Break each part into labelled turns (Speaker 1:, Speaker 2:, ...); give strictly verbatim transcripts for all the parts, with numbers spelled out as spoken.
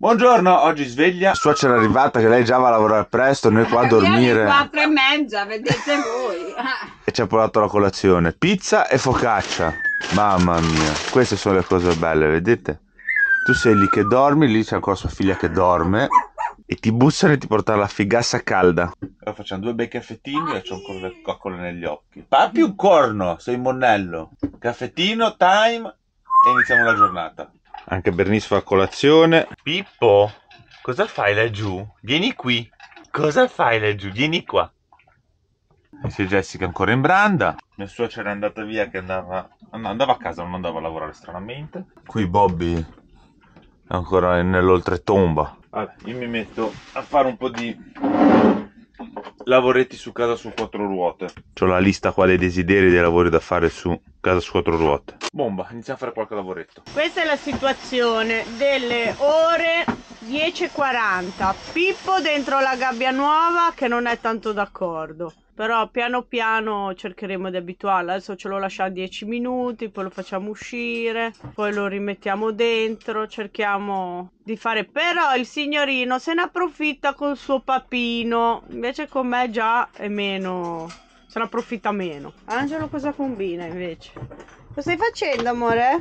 Speaker 1: Buongiorno, oggi sveglia. Suocera è arrivata che lei già va a lavorare presto, noi qua a dormire.
Speaker 2: quattro e mezza, vedete voi.
Speaker 1: E ci ha portato la colazione. Pizza e focaccia. Mamma mia, queste sono le cose belle, vedete? Tu sei lì che dormi, lì c'è ancora sua figlia che dorme. E ti bussano e ti portano la figassa calda. Allora facciamo due bei caffettini e c'ho ancora le coccole negli occhi. Papi un corno, sei monello. Caffettino, time e iniziamo la giornata. Anche Bernice fa colazione. Pippo, cosa fai laggiù? Vieni qui. Cosa fai laggiù? Vieni qua. E c'è Jessica ancora in branda. Mia suocera è andata via che andava... andava a casa, non andava a lavorare stranamente. Qui Bobby è ancora nell'oltretomba. Vabbè, io mi metto a fare un po' di lavoretti su casa su quattro ruote. C'ho la lista qua dei desideri dei lavori da fare su casa su quattro ruote. Bomba, iniziamo a fare qualche lavoretto.
Speaker 3: Questa è la situazione delle ore dieci e quaranta. Pippo dentro la gabbia nuova che non è tanto d'accordo. Però piano piano cercheremo di abituarlo. Adesso ce lo lasciamo dieci minuti, poi lo facciamo uscire, poi lo rimettiamo dentro, cerchiamo di fare. Però il signorino se ne approfitta col suo papino, invece con me già è meno, se ne approfitta meno. Angelo cosa combina invece? Cosa stai facendo, amore?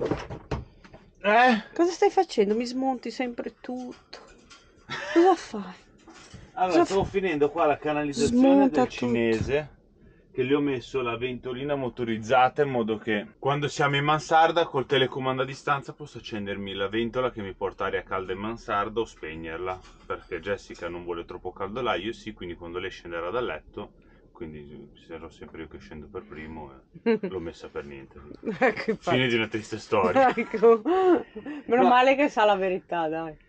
Speaker 1: Eh?
Speaker 3: Cosa stai facendo? Mi smonti sempre tutto. Cosa fai?
Speaker 1: Allora, stavo finendo qua la canalizzazione
Speaker 3: Smonta
Speaker 1: del cinese, che gli ho messo la ventolina motorizzata in modo che quando siamo in mansarda col telecomando a distanza posso accendermi la ventola che mi porta aria calda in mansarda o spegnerla, perché Jessica non vuole troppo caldo là, io sì, quindi quando lei scenderà dal letto, quindi sarò sempre io che scendo per primo e l'ho messa per niente. Fine di una triste storia.
Speaker 3: Ecco. Meno
Speaker 1: Ma...
Speaker 3: male che sa la verità, dai.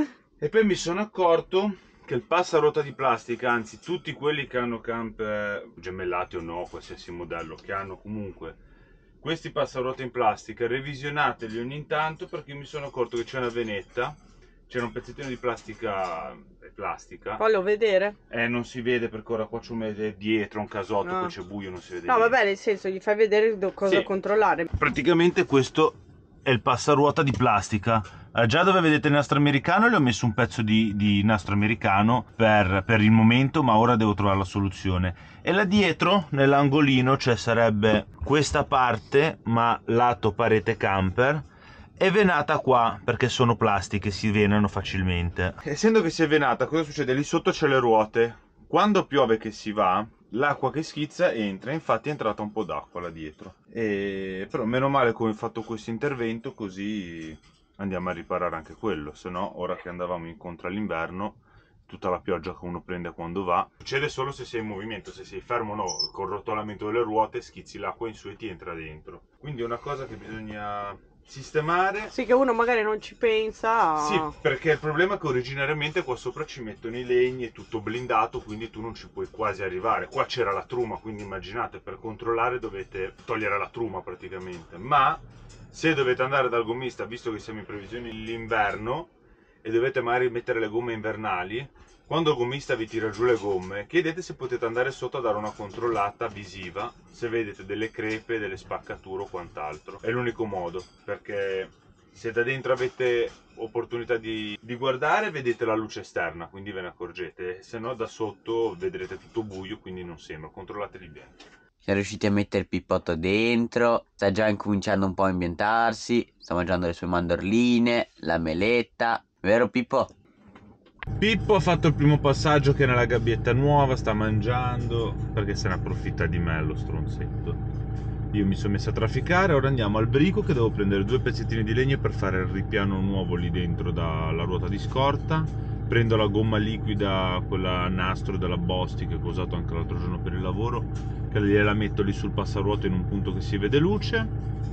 Speaker 1: E poi mi sono accorto che il passaruota di plastica, anzi tutti quelli che hanno camper gemellati o no, qualsiasi modello, che hanno comunque questi passaruota in plastica, revisionateli ogni tanto, perché mi sono accorto che c'è una venetta, c'era un pezzettino di plastica, è plastica.
Speaker 3: Voglio vedere.
Speaker 1: Eh, non si vede perché ora qua c'è dietro un casotto,
Speaker 3: No.
Speaker 1: poi c'è buio, non si vede.
Speaker 3: No,
Speaker 1: niente.
Speaker 3: vabbè, nel senso, gli fai vedere cosa
Speaker 1: Sì.
Speaker 3: controllare.
Speaker 1: Praticamente questo è il passaruota di plastica. Eh, già dove vedete il nastro americano, le ho messo un pezzo di, di nastro americano per, per il momento, ma ora devo trovare la soluzione. E là dietro, nell'angolino, cioè sarebbe questa parte, ma lato parete camper, è venata qua, perché sono plastiche, si venano facilmente. Essendo che si è venata, cosa succede? Lì sotto c'è le ruote. Quando piove che si va, l'acqua che schizza entra, infatti è entrata un po' d'acqua là dietro. E... però meno male come ho fatto questo intervento, così andiamo a riparare anche quello, se no ora che andavamo incontro all'inverno, tutta la pioggia che uno prende quando va, succede solo se sei in movimento, se sei fermo no, col rotolamento delle ruote schizzi l'acqua in su e ti entra dentro. Quindi è una cosa che bisogna sistemare.
Speaker 3: Sì, che uno magari non ci pensa.
Speaker 1: Sì, perché il problema è che originariamente qua sopra ci mettono i legni, è tutto blindato, quindi tu non ci puoi quasi arrivare. Qua c'era la truma, quindi immaginate, per controllare dovete togliere la truma praticamente. Ma se dovete andare dal gommista, visto che siamo in previsione dell'inverno e dovete magari mettere le gomme invernali, quando il gommista vi tira giù le gomme, chiedete se potete andare sotto a dare una controllata visiva, se vedete delle crepe, delle spaccature o quant'altro. È l'unico modo, perché se da dentro avete opportunità di, di guardare, vedete la luce esterna, quindi ve ne accorgete, se no da sotto vedrete tutto buio, quindi non sembra. Controllateli bene.
Speaker 4: Siamo riusciti a mettere il pippotto dentro, sta già incominciando un po' a ambientarsi, sta mangiando le sue mandorline, la meletta, vero Pippo?
Speaker 1: Pippo ha fatto il primo passaggio che è nella gabbietta nuova, sta mangiando, perché se ne approfitta di me lo stronzetto. Io mi sono messo a trafficare, ora andiamo al brico che devo prendere due pezzettini di legno per fare il ripiano nuovo lì dentro dalla ruota di scorta. Prendo la gomma liquida, quella a nastro della Bosti che ho usato anche l'altro giorno per il lavoro, che gliela metto lì sul passaruota in un punto che si vede luce.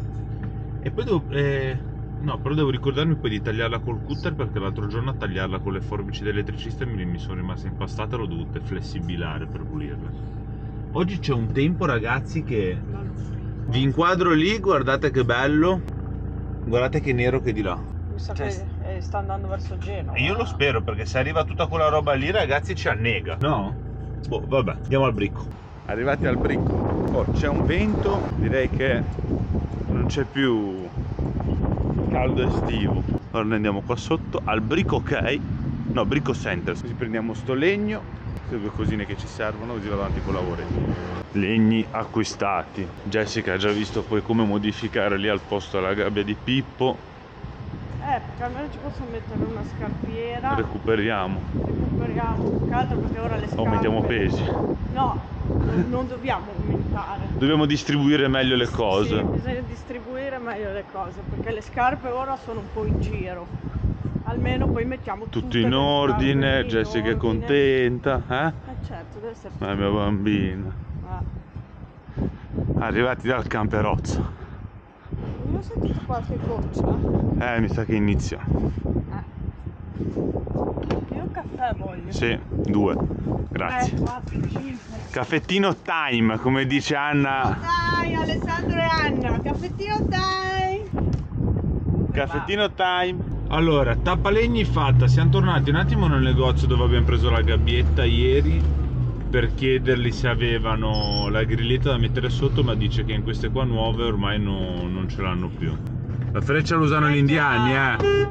Speaker 1: E poi devo... Eh... No, però devo ricordarmi poi di tagliarla col cutter, perché l'altro giorno a tagliarla con le forbici dell'elettricista mi, mi sono rimaste impastate e l'ho dovute flessibilare per pulirla. Oggi c'è un tempo, ragazzi, che vi inquadro lì, guardate che bello, guardate che nero che è di là.
Speaker 3: Mi sa
Speaker 1: Cioè,
Speaker 3: che eh, sta andando verso Genova.
Speaker 1: io lo spero, perché se arriva tutta quella roba lì, ragazzi, ci annega. No? Boh, vabbè, andiamo al bricco. Arrivati al bricco. Oh, c'è un vento, direi che non c'è più caldo estivo. Ora ne andiamo qua sotto al Brico Ok, no, Brico Center. Così prendiamo sto legno, queste due cosine che ci servono, così vado avanti con lavoretti. Legni acquistati. Jessica ha già visto poi come modificare lì al posto la gabbia di Pippo.
Speaker 3: Eh, perché almeno ci posso mettere una scarpiera.
Speaker 1: Recuperiamo.
Speaker 3: Recuperiamo, più che altro perché ora le scarpe...
Speaker 1: Aumentiamo pesi.
Speaker 3: No, non, non dobbiamo aumentare.
Speaker 1: Dobbiamo distribuire meglio le cose.
Speaker 3: Sì, bisogna distribuire meglio le cose, perché le scarpe ora sono un po' in giro. Almeno poi mettiamo
Speaker 1: tutto
Speaker 3: tutte
Speaker 1: in
Speaker 3: le
Speaker 1: ordine,
Speaker 3: scarpe in
Speaker 1: Jessica è
Speaker 3: ordine.
Speaker 1: contenta, eh?
Speaker 3: Eh certo, deve essere
Speaker 1: La mia bambina.
Speaker 3: eh.
Speaker 1: Arrivati dal camperozzo.
Speaker 3: Io ho sentito qualche goccia.
Speaker 1: Eh, mi sa che inizia.
Speaker 3: Eh. Io un caffè voglio.
Speaker 1: Sì, due. Grazie.
Speaker 3: Eh, quattro, cinque.
Speaker 1: Caffettino time, come dice Anna.
Speaker 3: Dai, Alessandro e Anna, caffettino time.
Speaker 1: Caffettino time. Allora, tappalegni fatta. Siamo tornati un attimo nel negozio dove abbiamo preso la gabbietta ieri per chiedergli se avevano la grilletta da mettere sotto, ma dice che in queste qua nuove ormai no, non ce l'hanno più. La freccia lo usano gli indiani, eh.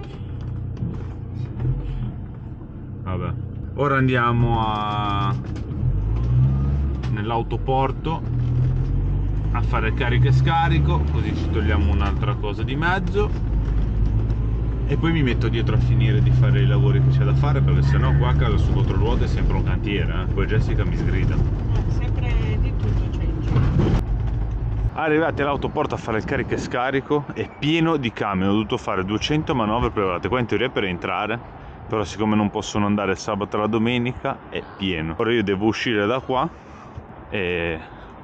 Speaker 1: Vabbè. Ora andiamo a nell'autoporto a fare carica e scarico, così ci togliamo un'altra cosa di mezzo. E poi mi metto dietro a finire di fare i lavori che c'è da fare, perché sennò qua a casa su quattro ruote è sempre un cantiere, eh? Poi Jessica mi sgrida.
Speaker 3: Eh, sempre di tutto c'è in giro.
Speaker 1: Arrivati all'autoporto a fare il carica e scarico, è pieno di camion, ho dovuto fare duecento manovre prelevate qua in teoria per entrare, però siccome non possono andare il sabato e la domenica è pieno. Ora io devo uscire da qua e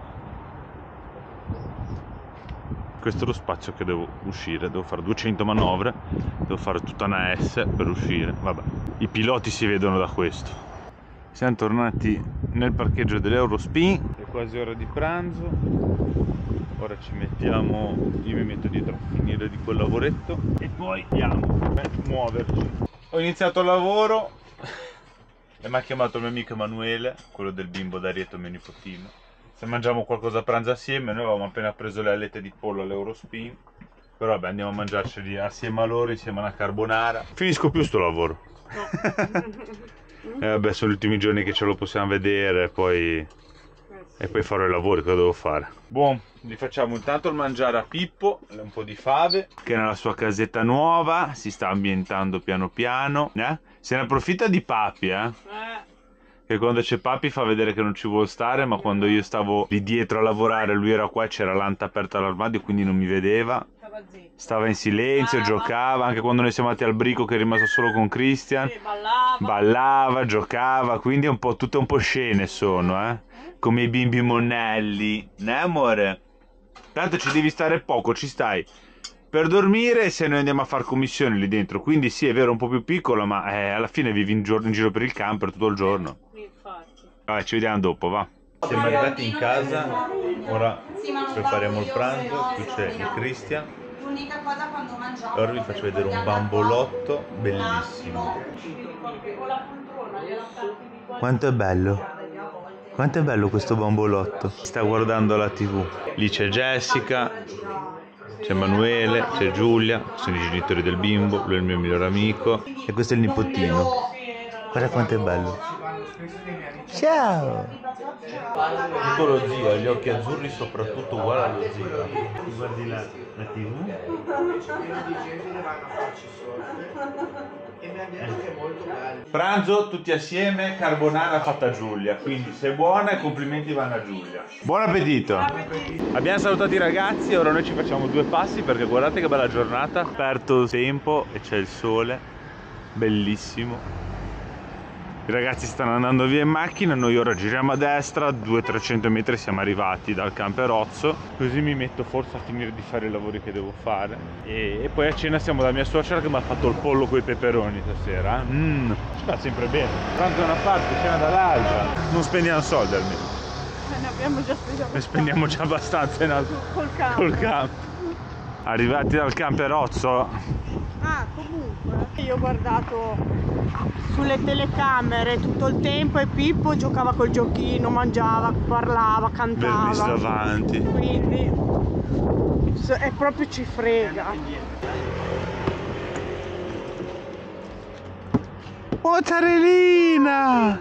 Speaker 1: questo è lo spazio che devo uscire, devo fare duecento manovre, devo fare tutta una S per uscire, vabbè, i piloti si vedono da questo. Siamo tornati nel parcheggio dell'Eurospin, è quasi ora di pranzo, ora ci mettiamo, io mi metto dietro a finire di quel lavoretto e poi andiamo per muoverci. Ho iniziato il lavoro e mi ha chiamato il mio amico Emanuele, quello del bimbo d'Arietto, mio nipotino. Se mangiamo qualcosa a pranzo assieme, noi avevamo appena preso le alette di pollo all'Eurospin, però vabbè, andiamo a mangiarceli assieme a loro, insieme a una carbonara. Finisco più sto lavoro. E eh, vabbè, sono gli ultimi giorni che ce lo possiamo vedere, poi e poi farò i lavori, cosa devo fare. Buon, gli facciamo intanto il mangiare a Pippo, un po' di fave, che nella sua casetta nuova si sta ambientando piano piano, eh? Se ne approfitta di Papi, eh?
Speaker 3: Eh.
Speaker 1: Che quando c'è Papi fa vedere che non ci vuole stare, ma quando io stavo lì dietro a lavorare lui era qua e c'era l'anta aperta all'armadio, quindi non mi vedeva. Stava in silenzio, giocava, anche quando noi siamo andati al Brico che è rimasto solo con Christian.
Speaker 3: Sì, ballava.
Speaker 1: Ballava, giocava, quindi è un po' tutte un po' scene sono, eh. Come i bimbi monelli, né amore? Tanto ci devi stare poco, ci stai per dormire se noi andiamo a far commissione lì dentro, quindi sì è vero un po' più piccolo, ma eh, alla fine vivi in, in giro per il camper tutto il giorno. Vabbè, ci vediamo dopo, va. Siamo arrivati in casa, ora prepariamo il pranzo, qui c'è il Christian. Ora vi faccio vedere un bambolotto bellissimo. Quanto è bello, quanto è bello questo bambolotto. Sta guardando la tivù. Lì c'è Jessica, c'è Emanuele, c'è Giulia, sono i genitori del bimbo, lui è il mio migliore amico e questo è il nipotino. Guarda quanto è bello. Ciao! Tutto lo zio, ha gli occhi azzurri soprattutto uguale allo zio. Guardi la, la tivù. Pranzo tutti assieme, carbonara fatta a Giulia, quindi se è buona i complimenti vanno a Giulia. Buon appetito! Buon appetito. Abbiamo salutato i ragazzi, ora noi ci facciamo due passi perché guardate che bella giornata, aperto il tempo e c'è il sole, bellissimo. I ragazzi stanno andando via in macchina, noi ora giriamo a destra, duecento trecento metri siamo arrivati dal camperozzo, così mi metto forse a finire di fare i lavori che devo fare e, e poi a cena siamo da mia suocera che mi ha fatto il pollo con i peperoni stasera. Mmm, ci fa sempre bene, pranzo da una parte, cena dall'altra, non spendiamo soldi almeno.
Speaker 3: Ne abbiamo già speso.
Speaker 1: Ne spendiamo già abbastanza in altro.
Speaker 3: Col campo.
Speaker 1: Col campo. Arrivati dal camperozzo.
Speaker 3: Ah, comunque, io ho guardato sulle telecamere tutto il tempo e Pippo giocava col giochino, mangiava, parlava, cantava.
Speaker 1: Ben visto davanti.
Speaker 3: Quindi è proprio ci frega.
Speaker 1: Mozzarellina!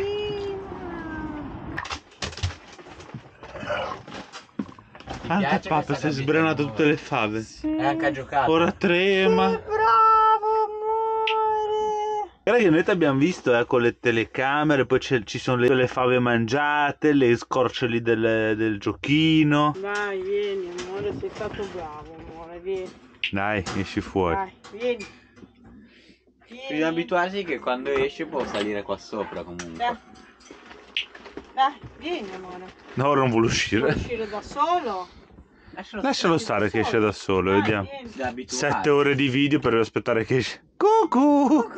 Speaker 1: Anche papà si è sbrenato tutte le fave.
Speaker 4: Sì. E anche ha giocato.
Speaker 1: Ora trema.
Speaker 3: Che bravo, amore.
Speaker 1: Guarda che noi ti abbiamo visto eh, con le telecamere, poi ci sono le, le fave mangiate, le scorcioli del, del giochino.
Speaker 3: Vai, vieni, amore, sei stato bravo, amore, vieni.
Speaker 1: Dai, esci fuori.
Speaker 3: Dai, vieni. Vieni.
Speaker 4: Bisogna abituarsi che quando esce può salire qua sopra comunque.
Speaker 3: Dai, Dai vieni, amore.
Speaker 1: No, ora non vuole uscire.
Speaker 3: Vuoi uscire da solo?
Speaker 4: Lascialo,
Speaker 1: Lascialo stare che esce da solo,
Speaker 3: Dai,
Speaker 1: vediamo.
Speaker 3: vieni.
Speaker 1: Sette ore di video per aspettare che esce. Cucù!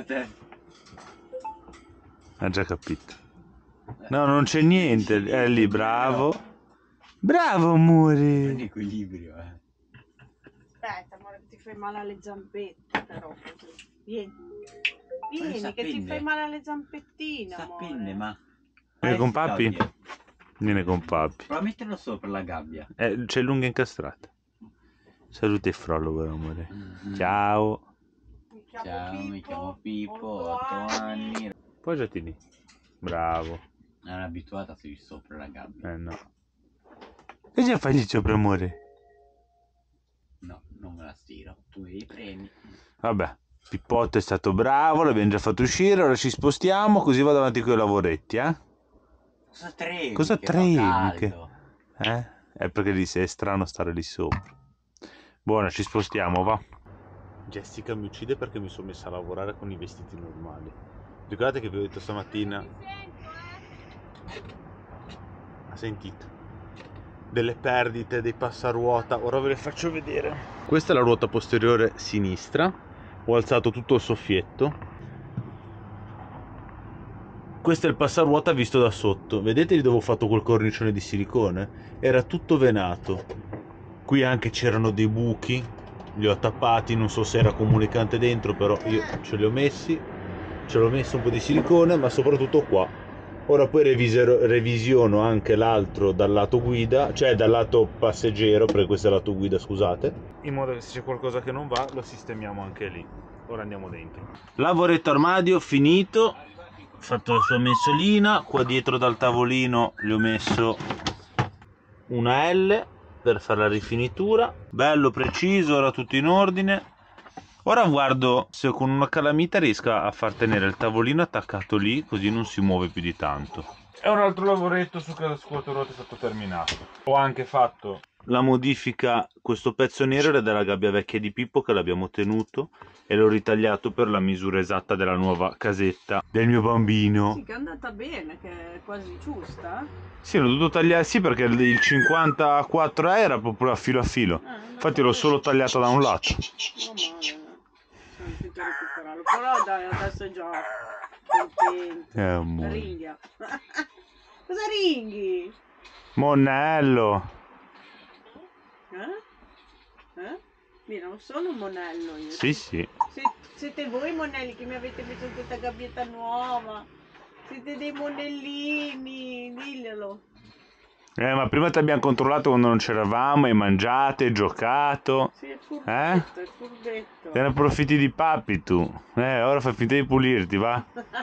Speaker 1: Ha già capito. No, non c'è niente. È lì, bravo. Bravo, amore.
Speaker 4: Un equilibrio, eh.
Speaker 3: Aspetta, amore, ti fai male alle zampette, però così. Vieni. Vieni, che ti fai male alle zampettine, amore.
Speaker 4: Sappine, ma...
Speaker 1: Vieni con papi? Vieni con papi.
Speaker 4: Prova a metterlo sopra la gabbia.
Speaker 1: Eh, c'è l'unghia incastrata. Saluta il frollo, amore.
Speaker 4: Mm-hmm.
Speaker 1: Ciao.
Speaker 3: Mi chiamo
Speaker 4: Ciao,
Speaker 3: Pippo,
Speaker 4: mi chiamo Pippo,
Speaker 3: otto
Speaker 4: otto
Speaker 3: anni.
Speaker 4: anni.
Speaker 1: Poggiati lì. Bravo.
Speaker 4: Non è abituata a stare sopra la gabbia.
Speaker 1: Eh no. E già fai lì sopra, amore?
Speaker 4: No, non me la stiro. Tu i premi.
Speaker 1: Vabbè. Pippotto è stato bravo, l'abbiamo già fatto uscire, ora ci spostiamo così vado avanti con i lavoretti, eh?
Speaker 4: Cosa tremi?
Speaker 1: Cosa
Speaker 4: che fa
Speaker 1: tremi?
Speaker 4: caldo.
Speaker 1: Eh? È perché lì è strano stare lì sopra. Buona, ci spostiamo, va. Jessica mi uccide perché mi sono messa a lavorare con i vestiti normali. Ricordate che vi ho detto stamattina? Ha sentito? Delle perdite, dei passaruota, ora ve le faccio vedere. Questa è la ruota posteriore sinistra. Ho alzato tutto il soffietto. Questo è il passaruota visto da sotto. Vedete di dove ho fatto quel cornicione di silicone? Era tutto venato. Qui anche c'erano dei buchi. Li ho tappati, non so se era comunicante dentro, però io ce li ho messi. Ce l'ho messo un po' di silicone, ma soprattutto qua. Ora poi reviserò, revisiono anche l'altro dal lato guida, cioè dal lato passeggero, perché questo è il lato guida, scusate. In modo che se c'è qualcosa che non va, lo sistemiamo anche lì. Ora andiamo dentro. Lavoretto armadio finito. Fatto la sua mensolina. Qua dietro dal tavolino gli ho messo una L per fare la rifinitura. Bello preciso, ora tutto in ordine. Ora guardo se con una calamita riesco a far tenere il tavolino attaccato lì, così non si muove più di tanto. E un altro lavoretto su casa scuoteruote è stato terminato. Ho anche fatto la modifica, questo pezzo nero era della gabbia vecchia di Pippo che l'abbiamo tenuto e l'ho ritagliato per la misura esatta della nuova casetta del mio bambino.
Speaker 3: Sì, che è andata bene, che è quasi giusta.
Speaker 1: Sì, l'ho dovuto tagliare, sì, perché il cinquantaquattro E era proprio a filo a filo.
Speaker 3: Eh,
Speaker 1: Infatti l'ho solo tagliato da un lato.
Speaker 3: Non male. Sentito recuperarlo. Però dai, adesso è già contento.
Speaker 1: Eh, amore.
Speaker 3: Ringhia. Cosa ringhi?
Speaker 1: Monello.
Speaker 3: Eh? Eh? Mira, non sono un monello io.
Speaker 1: Sì, sì.
Speaker 3: Se- siete voi monelli che mi avete messo in questa gabbietta nuova. Siete dei monellini, diglielo.
Speaker 1: Eh, ma prima ti abbiamo controllato quando non c'eravamo, hai mangiato, hai giocato.
Speaker 3: Sì, è furbetto,
Speaker 1: Eh?
Speaker 3: è furbetto.
Speaker 1: Te ne approfitti di papi tu. Eh, ora fai finta di pulirti, va?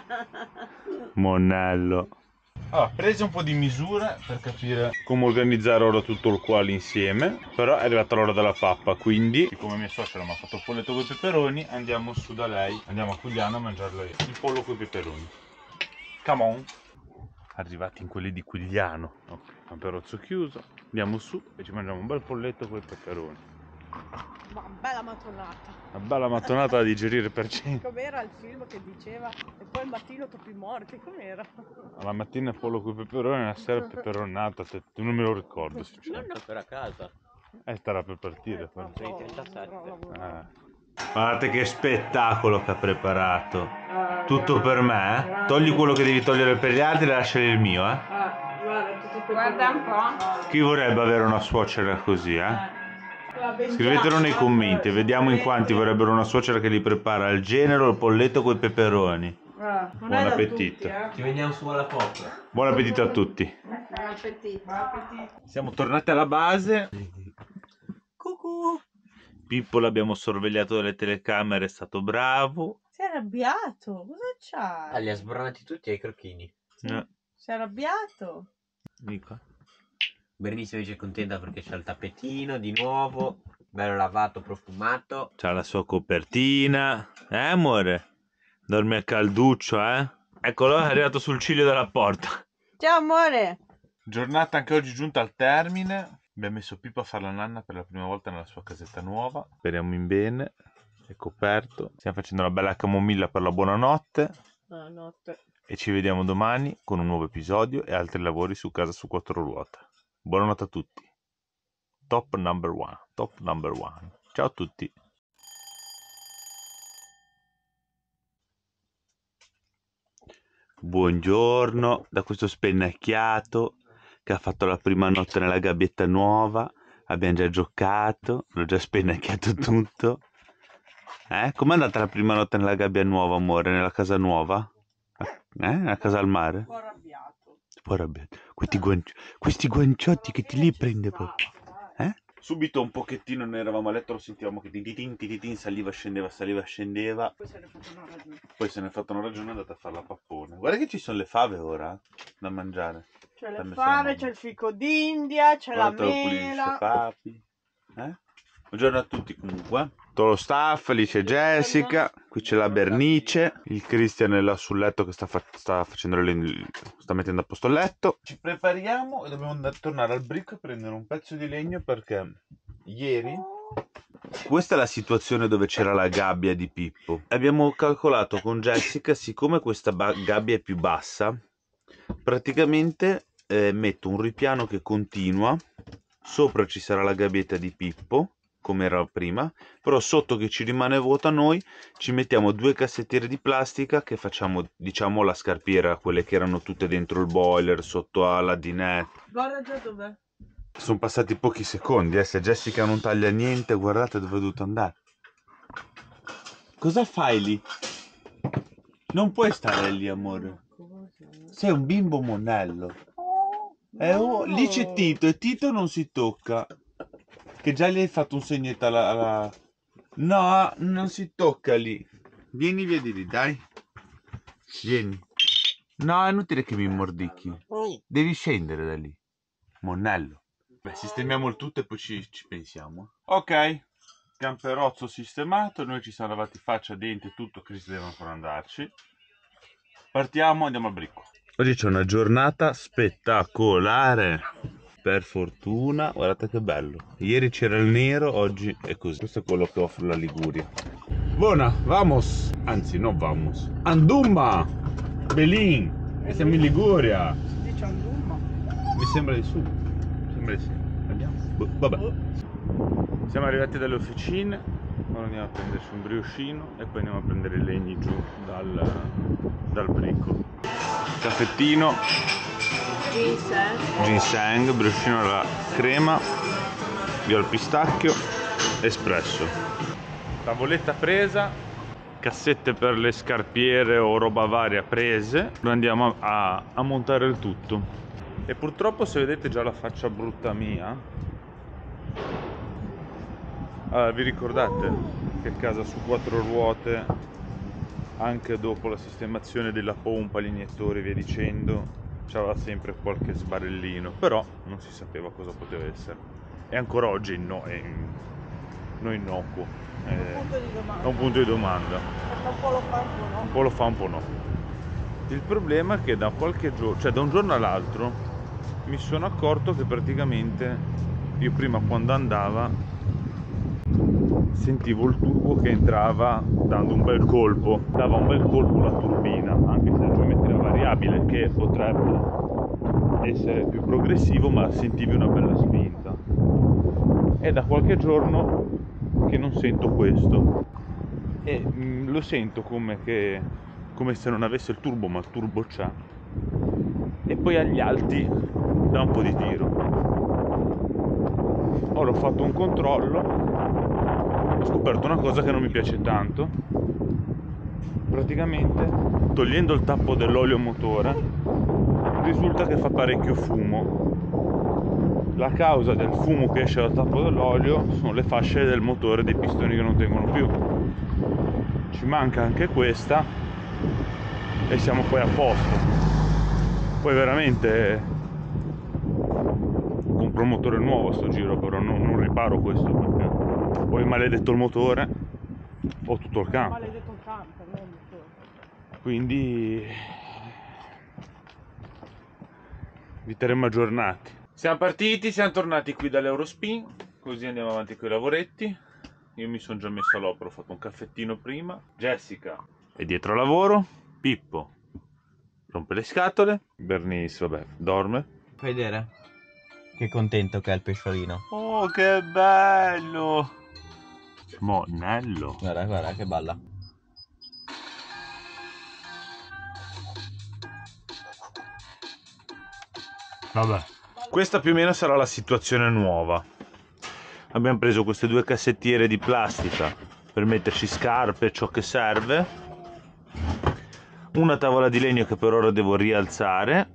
Speaker 1: Monello. Allora, preso un po' di misure per capire come organizzare ora tutto il quale insieme. Però è arrivata l'ora della pappa, quindi siccome mia suocera mi ha fatto il polletto con i peperoni, andiamo su da lei, andiamo a Cugliano a mangiarlo io. Il pollo con i peperoni. Come on. Arrivati in quelli di Quigliano. Ok, camperozzo chiuso. Andiamo su e ci mangiamo un bel polletto con i peperoni.
Speaker 3: Ma bella mattonata.
Speaker 1: Una bella mattonata da digerire per cento.
Speaker 3: Com'era il film che diceva e poi il mattino topi morti, com'era?
Speaker 1: La mattina pollo con i peperoni, la sera peperonata. Se- Non me lo ricordo sinceramente.
Speaker 4: Non per a casa.
Speaker 1: Eh, starà per partire. poi.
Speaker 4: sei trentasette.
Speaker 1: Eh. Guardate che spettacolo che ha preparato. Tutto per me, eh? Togli quello che devi togliere per gli altri e lasciali il mio, eh?
Speaker 2: Guarda un po'.
Speaker 1: Chi vorrebbe avere una suocera così, eh? Scrivetelo nei commenti, vediamo in quanti vorrebbero una suocera che li prepara il genero, il polletto con i peperoni. Buon appetito.
Speaker 4: Ci veniamo su alla poppa.
Speaker 1: Buon appetito a tutti.
Speaker 2: Buon appetito.
Speaker 1: Siamo tornati alla base. Cucù. Pippo l'abbiamo sorvegliato dalle telecamere, è stato bravo.
Speaker 3: Si era arrabbiato? Cosa c'hai?
Speaker 4: Ah, li ha sbronati tutti ai crocchini.
Speaker 1: No.
Speaker 3: Sei arrabbiato?
Speaker 1: Mica.
Speaker 4: Bernice invece è contenta perché c'ha il tappetino di nuovo, bello lavato, profumato.
Speaker 1: C'ha la sua copertina. Eh, amore? Dormi a calduccio, eh? Eccolo, è arrivato sul ciglio della porta.
Speaker 3: Ciao, amore.
Speaker 1: Giornata anche oggi giunta al termine. Abbiamo messo Pippo a fare la nanna per la prima volta nella sua casetta nuova. Speriamo in bene. È coperto. Stiamo facendo una bella camomilla per la buonanotte.
Speaker 3: Buonanotte.
Speaker 1: E ci vediamo domani con un nuovo episodio e altri lavori su Casa su Quattro Ruote. Buonanotte a tutti. Top number one. Top number one. Ciao a tutti. Buongiorno da questo spennacchiato che ha fatto la prima notte nella gabbietta nuova. Abbiamo già giocato, l'ho già spennacchiato tutto. Eh? Com'è andata la prima notte nella gabbia nuova, amore? Nella casa nuova? Eh? Nella casa al mare?
Speaker 3: Un po' arrabbiato.
Speaker 1: Un po' arrabbiato. Questi, guanci... Questi guanciotti che ti li prende proprio. Eh? Subito un pochettino ne eravamo a letto, lo sentivamo che tin tin tin saliva, scendeva, saliva, scendeva.
Speaker 3: Poi se ne fatto una ragione.
Speaker 1: Poi se ne è fatto una ragione, è andata a fare la pappone. Guarda che ci sono le fave ora da mangiare.
Speaker 3: C'è le
Speaker 1: Dammi
Speaker 3: fave,
Speaker 1: solo
Speaker 3: c'è il fico d'India, c'è la
Speaker 1: Guarda, te lo pulisce,
Speaker 3: mela.
Speaker 1: papi. Eh? Buongiorno a tutti comunque. Tutto lo staff, lì c'è Jessica, qui c'è la Bernice, il Christian è là sul letto che sta, fa sta facendo le sta mettendo a posto il letto. Ci prepariamo e dobbiamo andare, tornare al bricco e prendere un pezzo di legno perché ieri questa è la situazione dove c'era la gabbia di Pippo. Abbiamo calcolato con Jessica, siccome questa gabbia è più bassa, praticamente eh, metto un ripiano che continua, sopra ci sarà la gabbietta di Pippo come era prima, però sotto che ci rimane vuota noi ci mettiamo due cassettiere di plastica che facciamo, diciamo, la scarpiera, quelle che erano tutte dentro il boiler, sotto alla dinette.
Speaker 3: Guarda già dov'è.
Speaker 1: Sono passati pochi secondi, eh, se Jessica non taglia niente, guardate dove è dovuto andare. Cosa fai lì? Non puoi stare lì, amore. Sei un bimbo monello. Eh, oh, lì c'è Tito e Tito non si tocca. Che già gli hai fatto un segnetto alla, alla... No, non si tocca lì. Vieni via di lì, dai. Vieni. No, è inutile che mi mordicchi. Devi scendere da lì. Monello. Beh, sistemiamo il tutto e poi ci, ci pensiamo. Ok. Camperozzo sistemato. Noi ci siamo lavati faccia, denti e tutto. Chris deve ancora andarci. Partiamo, andiamo al bricco. Oggi c'è una giornata spettacolare. Per fortuna, guardate che bello. Ieri c'era il nero, oggi è così. Questo è quello che offre la Liguria. Buona, vamos. Anzi, no vamos. Andumma. Belin. E siamo in Liguria.
Speaker 3: Si dice Andumma.
Speaker 1: Mi sembra di su. Mi sembra di sì. Andiamo. Boh, vabbè. Siamo arrivati dalle officine. Ora andiamo a prenderci un briochino e poi andiamo a prendere i legni giù dal, dal bricco. Caffettino.
Speaker 3: Ginseng.
Speaker 1: Ginseng, briochino alla crema, io al pistacchio, espresso. Tavoletta presa, cassette per le scarpiere o roba varia prese. Ora andiamo a, a montare il tutto. E purtroppo, se vedete già la faccia brutta mia, allora, vi ricordate che Casa su Quattro Ruote, anche dopo la sistemazione della pompa, gli iniettori e via dicendo, c'aveva sempre qualche sbarellino, però non si sapeva cosa poteva essere. E ancora oggi no, è non innocuo. È
Speaker 3: Un punto di domanda.
Speaker 1: è un punto di domanda.
Speaker 3: Un po' lo fa, un po' no.
Speaker 1: Un po' lo fa, un po' no. Il problema è che da qualche giorno, cioè da un giorno all'altro, mi sono accorto che praticamente io prima, quando andava, sentivo il turbo che entrava dando un bel colpo, dava un bel colpo la turbina, anche se la geometria variabile, che potrebbe essere più progressivo, ma sentivi una bella spinta. È da qualche giorno che non sento questo e mh, lo sento come che come se non avesse il turbo, ma il turbo c'ha, e poi agli alti dà un po' di tiro. Ora ho fatto un controllo, ho scoperto una cosa che non mi piace tanto. Praticamente, togliendo il tappo dell'olio motore, risulta che fa parecchio fumo. La causa del fumo che esce dal tappo dell'olio sono le fasce del motore dei pistoni che non tengono più. ci manca anche questa e siamo poi a posto. Poi veramente compro un motore nuovo a sto giro, però non, non riparo questo perché poi maledetto il motore o tutto il campo.
Speaker 3: Maledetto il campo, non il motore.
Speaker 1: Quindi vi terremo aggiornati. Siamo partiti, siamo tornati qui dall'Eurospin, così andiamo avanti con i lavoretti. Io mi sono già messo all'opera, ho fatto un caffettino prima. Jessica è dietro al lavoro, Pippo rompe le scatole, Bernice vabbè dorme.
Speaker 5: Puoi vedere? Che contento che è il pesciolino.
Speaker 1: Oh che bello! Monello.
Speaker 5: Guarda, guarda che balla.
Speaker 1: Vabbè. Questa più o meno sarà la situazione nuova. Abbiamo preso queste due cassettiere di plastica per metterci scarpe e ciò che serve. Una tavola di legno che per ora devo rialzare.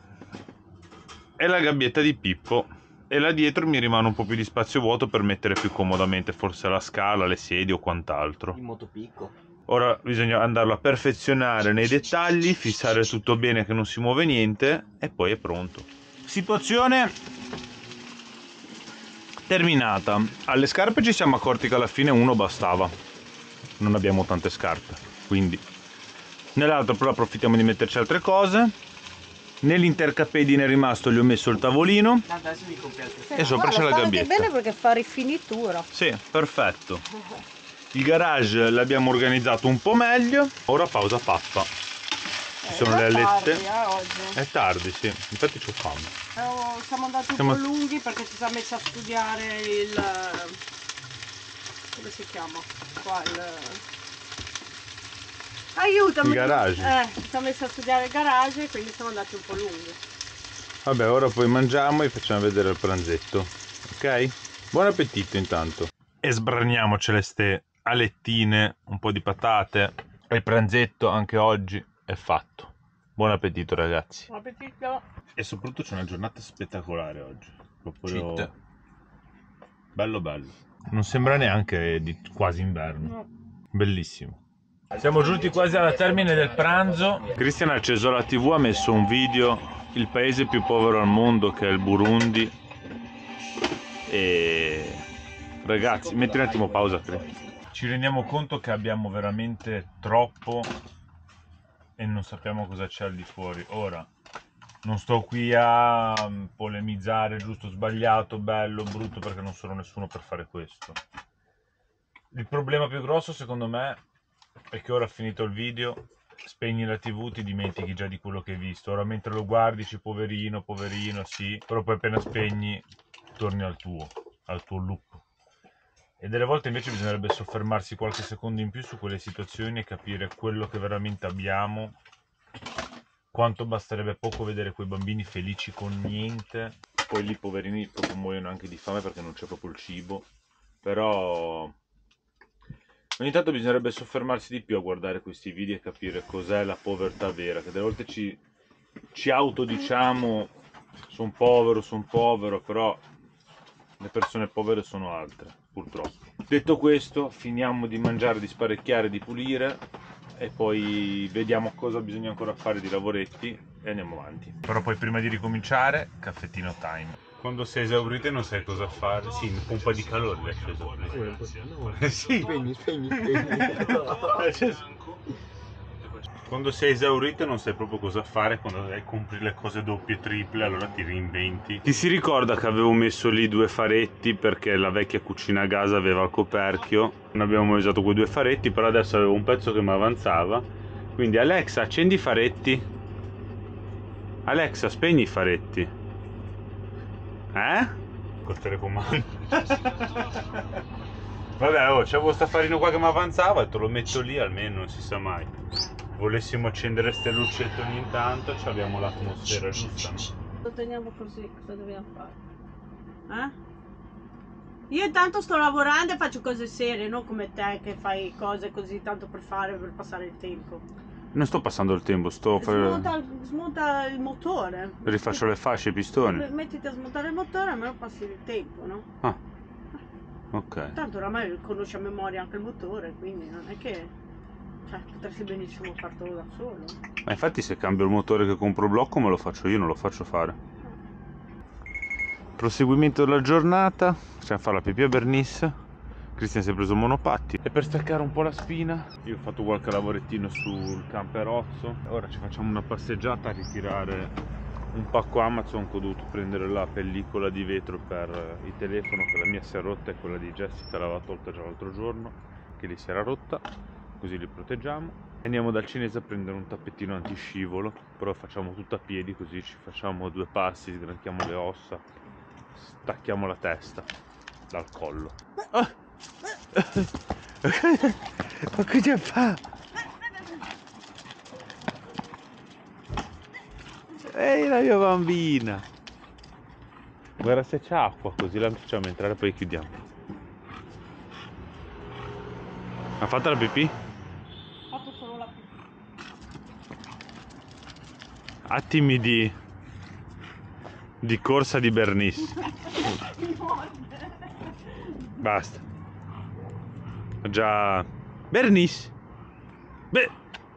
Speaker 1: E la gabbietta di Pippo. E là dietro mi rimane un po' più di spazio vuoto per mettere più comodamente forse la scala, le sedie o quant'altro.
Speaker 5: Il motopicco.
Speaker 1: Ora bisogna andarlo a perfezionare nei dettagli, fissare tutto bene che non si muove niente e poi è pronto. Situazione terminata. Alle scarpe ci siamo accorti che alla fine uno bastava. Non abbiamo tante scarpe, quindi nell'altro però approfittiamo di metterci altre cose. Nell'intercapedine rimasto gli ho messo il tavolino
Speaker 5: Adesso mi compri altre.
Speaker 1: e sopra c'è la gabbietta.
Speaker 3: Bene perché fa rifinitura.
Speaker 1: Sì, perfetto. Il garage l'abbiamo organizzato un po' meglio. Ora pausa pappa. Ci sono le alette.
Speaker 3: Tardi, eh, oggi.
Speaker 1: È tardi, sì. Infatti c'ho fame.
Speaker 3: Eh, siamo andati un
Speaker 1: Siamo-
Speaker 3: po' lunghi perché ci siamo messi a studiare il... come si chiama? Qua il... Aiutami!
Speaker 1: Il garage.
Speaker 3: Eh, ci siamo messi a studiare il garage, quindi siamo andati un po' lunghi.
Speaker 1: Vabbè, ora poi mangiamo e facciamo vedere il pranzetto. Ok? Buon appetito intanto. E sbraniamocele ste alettine, un po' di patate. E il pranzetto anche oggi è fatto. Buon appetito ragazzi.
Speaker 3: Buon appetito!
Speaker 1: E soprattutto c'è una giornata spettacolare oggi. Proprio
Speaker 5: Cheat.
Speaker 1: bello bello. Non sembra neanche di quasi inverno.
Speaker 3: No.
Speaker 1: Bellissimo. Siamo giunti quasi alla termine del pranzo. Cristian ha acceso la tivù, ha messo un video, il paese più povero al mondo che è il Burundi. E ragazzi, metti un attimo pausa. Ci rendiamo conto che abbiamo veramente troppo e non sappiamo cosa c'è al di fuori. Ora, non sto qui a polemizzare giusto, sbagliato, bello, brutto, perché non sono nessuno per fare questo. Il problema più grosso secondo me è che ora finito il video, spegni la tivù, ti dimentichi già di quello che hai visto. Ora mentre lo guardi dici poverino, poverino, sì, però poi appena spegni torni al tuo, al tuo loop. E delle volte invece bisognerebbe soffermarsi qualche secondo in più su quelle situazioni e capire quello che veramente abbiamo, quanto basterebbe poco vedere quei bambini felici con niente. Poi lì poverini proprio muoiono anche di fame perché non c'è proprio il cibo, però ogni tanto bisognerebbe soffermarsi di più a guardare questi video e capire cos'è la povertà vera, che delle volte ci, ci autodiciamo sono povero, sono povero, però le persone povere sono altre, purtroppo. Detto questo, finiamo di mangiare, di sparecchiare, di pulire e poi vediamo cosa bisogna ancora fare di lavoretti e andiamo avanti. Però poi prima di ricominciare, caffettino time. Quando sei esaurito e non sai cosa fare, sì, un pompa di calore l'hai sceso. Eh, sì.
Speaker 5: Spegni, spegni, spegni.
Speaker 1: Quando sei esaurito e non sai proprio cosa fare, quando compri le cose doppie, triple, allora ti reinventi. Ti si ricorda che avevo messo lì due faretti perché la vecchia cucina a gas aveva il coperchio? Non abbiamo mai usato quei due faretti, però adesso avevo un pezzo che mi avanzava. Quindi Alexa, accendi i faretti. Alexa, spegni i faretti. Eh? Col telecomando. Vabbè, oh, c'avevo sta farina qua che mi avanzava e te lo metto lì, almeno non si sa mai. Volessimo accendere ste lucette ogni tanto, ci abbiamo l'atmosfera giusta.
Speaker 3: Lo teniamo così, cosa dobbiamo fare? Eh? Io intanto sto lavorando e faccio cose serie, non come te che fai cose così tanto per fare, per passare il tempo.
Speaker 1: Non sto passando il tempo, sto
Speaker 3: Smonta, smonta il motore.
Speaker 1: rifaccio le fasce, i pistoni.
Speaker 3: Mettiti a smontare il motore, almeno passi il tempo, no?
Speaker 1: Ah, ok.
Speaker 3: Tanto oramai conosci a memoria anche il motore, quindi non è che... Cioè, potresti benissimo fartelo da solo.
Speaker 1: Ma infatti se cambio il motore che compro blocco me lo faccio io, non lo faccio fare. Proseguimento della giornata, facciamo fare la pipì a Bernice. Cristian si è preso monopatti e per staccare un po' la spina io ho fatto qualche lavorettino sul camperozzo. Ora ci facciamo una passeggiata a ritirare un pacco Amazon che ho dovuto prendere la pellicola di vetro per il telefono, che la mia si è rotta e quella di Jessica l'aveva tolta già l'altro giorno, che lì si era rotta, così li proteggiamo. Andiamo dal cinese a prendere un tappetino antiscivolo, però facciamo tutto a piedi, così ci facciamo due passi, sgranchiamo le ossa, stacchiamo la testa dal collo. Oh. Ma cosa fa? Ehi la mia bambina! Guarda se c'è acqua, così la facciamo entrare e poi chiudiamo. Ha fatto la pipì?
Speaker 3: Ho fatto solo la pipì.
Speaker 1: Attimi di di corsa di Bernice. Basta. Già Bernice. Beh.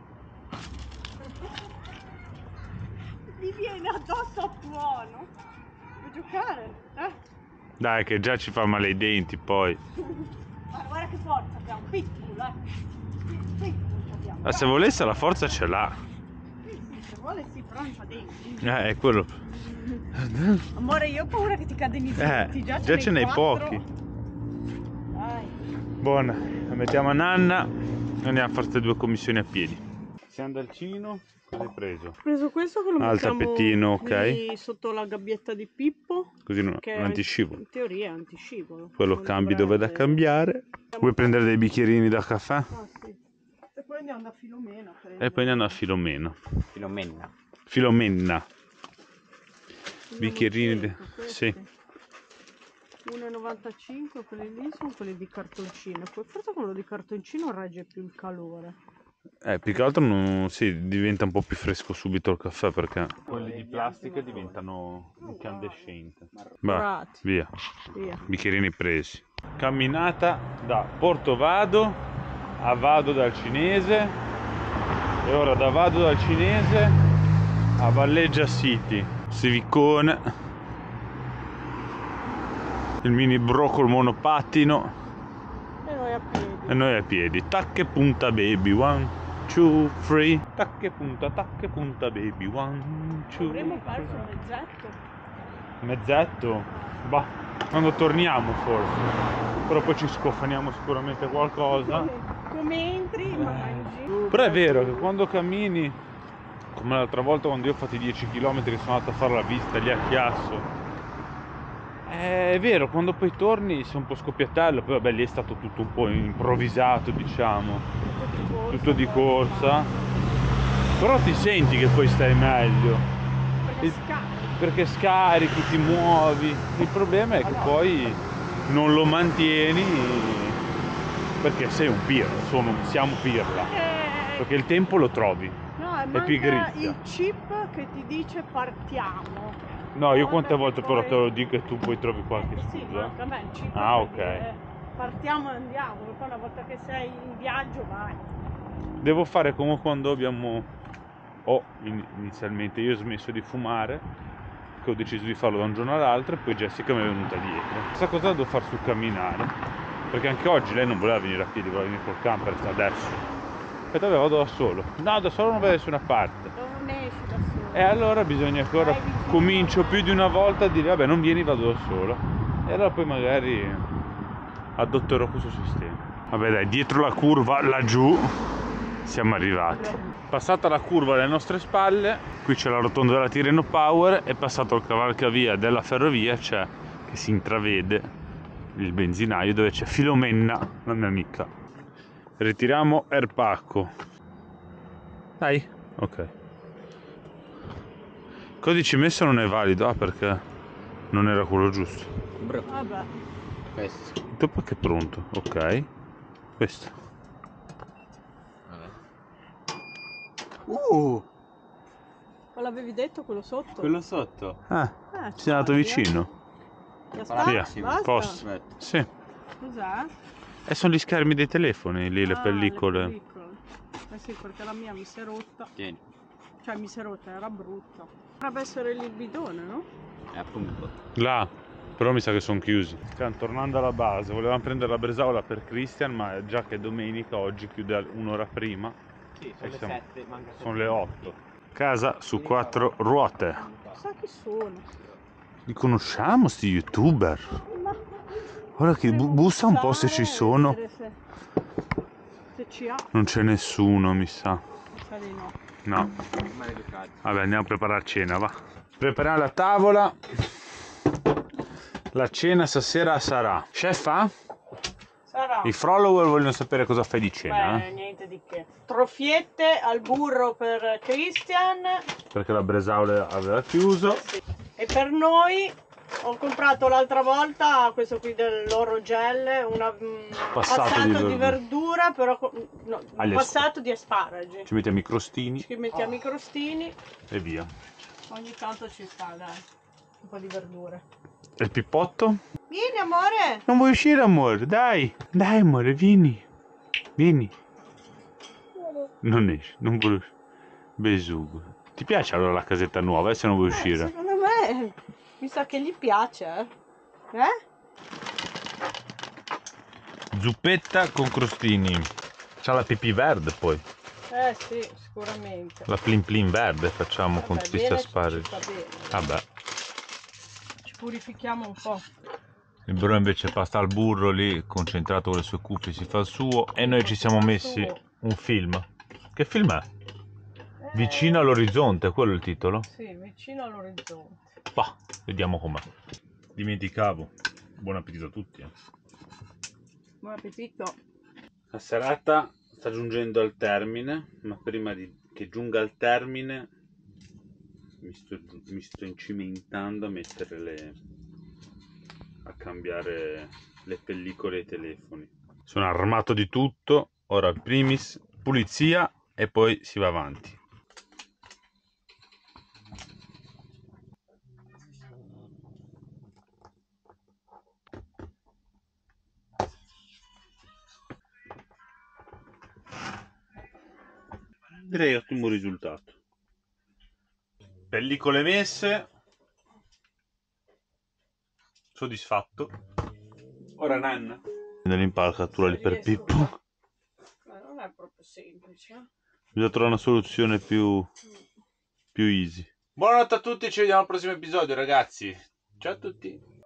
Speaker 3: Mi viene addosso a tuono. Vuoi giocare? Eh?
Speaker 1: Dai che già ci fa male i denti poi.
Speaker 3: Guarda, guarda che forza abbiamo, piccolo, eh. Piccolo abbiamo.
Speaker 1: Ma se volesse la forza ce l'ha.
Speaker 3: Sì, sì, se vuole sì, però non fa denti.
Speaker 1: Eh, è quello.
Speaker 3: Amore, io ho paura che ti cadano i denti.
Speaker 1: Eh,
Speaker 3: già
Speaker 1: già ce n'hai pochi.
Speaker 3: Dai.
Speaker 1: Buona, la mettiamo a nanna e andiamo a fare queste due commissioni a piedi. Siamo dal Cino, cosa hai preso?
Speaker 3: Ho preso questo che lo
Speaker 1: Ah, il
Speaker 3: mettiamo
Speaker 1: tappetino, ok.
Speaker 3: qui sotto la gabbietta di Pippo.
Speaker 1: Così non,
Speaker 3: Che
Speaker 1: un antiscivolo.
Speaker 3: in teoria è antiscivolo.
Speaker 1: Poi lo
Speaker 3: Non
Speaker 1: cambi dove è da
Speaker 3: dovrebbe-
Speaker 1: cambiare. Vuoi prendere dei bicchierini da caffè?
Speaker 3: Ah, sì. E poi andiamo da Filomena.
Speaker 1: E poi andiamo a Filomena.
Speaker 4: Filomena.
Speaker 1: Filomena. Bicchierini di...
Speaker 3: Questi.
Speaker 1: Sì.
Speaker 3: uno e novantacinque, quelli lì sono quelli di cartoncino. Poi forse quello di cartoncino regge più il calore.
Speaker 1: Eh, più che altro non... sì, diventa un po' più fresco subito il caffè perché quelli di plastica diventano incandescenti. Va,
Speaker 3: Dorati.
Speaker 1: via.
Speaker 3: Via.
Speaker 1: Bicchierini presi. Camminata da Porto Vado a Vado dal Cinese e ora da Vado dal Cinese a Valleggia City. Civicone, il mini bro col monopattino
Speaker 3: E noi a piedi.
Speaker 1: e noi a piedi. Tacche punta baby, one, two, three. Tacche punta, tacche punta baby, one, two.
Speaker 3: Avremmo perso un mezzetto.
Speaker 1: Mezzetto? Bah, quando torniamo forse. Però poi ci scofaniamo sicuramente qualcosa.
Speaker 3: Come entri, mangi.
Speaker 1: Però è vero che quando cammini, come l'altra volta quando io ho fatto i dieci chilometri che sono andato a fare la visita lì a Chiasso, è vero, quando poi torni sei un po' scoppiatello, poi vabbè lì è stato tutto un po' improvvisato, diciamo, tutto di corsa, però ti senti che poi stai meglio.
Speaker 3: Perché
Speaker 1: Il-
Speaker 3: scarichi.
Speaker 1: Perché scarichi, ti muovi. Il problema è che poi non lo mantieni perché sei un pirla, sono, siamo pirla.
Speaker 3: Eh,
Speaker 1: Perché il tempo lo trovi.
Speaker 3: no,
Speaker 1: è
Speaker 3: manca
Speaker 1: pigrizia.
Speaker 3: il chip che ti dice partiamo.
Speaker 1: No, io
Speaker 3: No,
Speaker 1: quante
Speaker 3: perché
Speaker 1: volte però
Speaker 3: poi-
Speaker 1: te lo dico e tu poi trovi qualche
Speaker 3: Eh sì,
Speaker 1: scusa.
Speaker 3: manca a me il chip
Speaker 1: Ah,
Speaker 3: per
Speaker 1: ok.
Speaker 3: dire, partiamo e andiamo, poi una volta che sei in viaggio vai.
Speaker 1: Devo fare come quando abbiamo, o in- inizialmente io ho smesso di fumare, che ho deciso di farlo da un giorno all'altro e poi Jessica mi è venuta dietro. Questa cosa la devo fare sul camminare, perché anche oggi lei non voleva venire a piedi, voleva venire col camper adesso. Aspetta, vado da solo. No, da solo non vai da nessuna parte.
Speaker 3: Non esci da solo.
Speaker 1: E allora bisogna che ora
Speaker 3: Vai vicino.
Speaker 1: comincio più di una volta a dire vabbè non vieni, vado da solo. E allora poi magari adotterò questo sistema. Vabbè dai, dietro la curva laggiù siamo arrivati. Passata la curva alle nostre spalle, qui c'è la rotonda della Tirreno Power e passato il cavalcavia della ferrovia c'è, che si intravede, il benzinaio dove c'è Filomena, la mia amica. Ritiriamo il pacco. Dai, ok. Codice messo non è valido, ah perché non era quello giusto.
Speaker 4: Bro.
Speaker 3: Vabbè.
Speaker 4: Questo.
Speaker 1: Dopo che è pronto, ok. Questo.
Speaker 4: Vabbè.
Speaker 5: Uh,
Speaker 3: Qual l'avevi detto quello sotto?
Speaker 5: quello sotto.
Speaker 1: Ah,
Speaker 3: Eh,
Speaker 1: ci sei andato
Speaker 3: quasi,
Speaker 1: vicino.
Speaker 3: eh. Ya sta?
Speaker 1: Via,
Speaker 3: Basta?
Speaker 1: posto.
Speaker 5: Aspetta.
Speaker 1: Sì.
Speaker 3: Cos'è?
Speaker 1: E sono gli schermi dei telefoni lì, le
Speaker 3: Ah,
Speaker 1: pellicole.
Speaker 3: pellicole. Eh sì, perché la mia mi si è rotta.
Speaker 4: Tieni.
Speaker 3: Cioè mi si è rotta, era brutta. Dovrebbe essere lì il bidone, no?
Speaker 4: E appunto.
Speaker 1: Là, però mi sa che sono chiusi. Stiamo tornando alla base, volevamo prendere la bresaola per Christian, ma già che è domenica, oggi chiude un'ora prima.
Speaker 5: Sì,
Speaker 1: E
Speaker 5: sono le
Speaker 1: siamo-
Speaker 5: sette, manca
Speaker 1: Sono le otto. Casa su quattro ruote.
Speaker 3: Chissà chi sono.
Speaker 1: Li conosciamo sti youtuber?
Speaker 3: Ma
Speaker 1: Ora che bu- bussa un po' se ci sono.
Speaker 3: vedere Se, se ci ha.
Speaker 1: Non c'è nessuno, mi sa.
Speaker 3: Mi sa di no.
Speaker 1: No.
Speaker 5: maleducati.
Speaker 1: Vabbè, andiamo a preparare cena, va. Prepariamo la tavola. La cena stasera sarà. Chef,
Speaker 3: Sarà.
Speaker 1: i follower vogliono sapere cosa fai di cena,
Speaker 3: Beh,
Speaker 1: eh?
Speaker 3: niente di che. Troffiette al burro per Christian.
Speaker 1: Perché la bresaola aveva chiuso.
Speaker 3: Sì. E per noi ho comprato l'altra volta questo qui dell'oro gel, una, mm,
Speaker 1: Passato
Speaker 3: passato,
Speaker 1: di
Speaker 3: di,
Speaker 1: verdura.
Speaker 3: verdura, però co- no,
Speaker 1: Agli
Speaker 3: un passato di asparagi.
Speaker 1: Ci mettiamo i crostini
Speaker 3: Ci mettiamo i crostini,
Speaker 1: e via.
Speaker 3: ogni tanto ci sta, dai, un po' di verdure.
Speaker 1: E il pippotto?
Speaker 3: Vieni amore!
Speaker 1: Non vuoi uscire, amore? Dai, dai, amore, vieni. Vieni. Non esci, non vuoi uscire. Besugo. Ti piace allora la casetta nuova, eh, se non vuoi
Speaker 3: Eh,
Speaker 1: uscire?
Speaker 3: secondo me mi sa che gli piace, eh? Eh?
Speaker 1: Zuppetta con crostini. C'ha la pipì verde poi.
Speaker 3: Eh sì, sicuramente.
Speaker 1: La plin plin verde facciamo con
Speaker 3: Vabbè,
Speaker 1: tutti questi
Speaker 3: bene, ci-
Speaker 1: asparagi.
Speaker 3: ci fa bene.
Speaker 1: Vabbè.
Speaker 3: Ci purifichiamo un po'.
Speaker 1: Il bro invece pasta al burro lì, concentrato con le sue cuffie, si fa il suo. E noi ci siamo messi un film. Che film è? Vicino all'orizzonte, quello è il titolo?
Speaker 3: Sì, vicino all'orizzonte.
Speaker 1: Bah, vediamo com'è. Dimenticavo. Buon appetito a tutti. Eh.
Speaker 3: Buon appetito.
Speaker 1: La serata sta giungendo al termine, ma prima di che giunga al termine mi sto, mi sto incimentando a mettere le... a cambiare le pellicole ai telefoni. Sono armato di tutto, ora al primis pulizia e poi si va avanti. Direi ottimo risultato. Pellicole messe. Soddisfatto. Ora Nan. Nell'impalcatura lì per Pippo.
Speaker 3: Ma non è proprio semplice, eh?
Speaker 1: Bisogna trovare una soluzione più, più easy. Buonanotte a tutti, ci vediamo al prossimo episodio ragazzi. Ciao a tutti.